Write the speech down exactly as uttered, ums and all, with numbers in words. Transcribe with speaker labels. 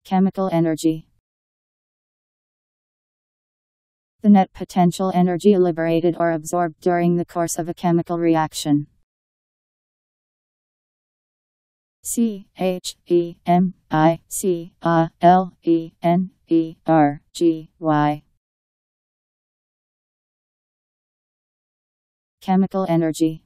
Speaker 1: Chemical energy. The net potential energy liberated or absorbed during the course of a chemical reaction. C H E M I C A L E N E R G Y. Chemical energy.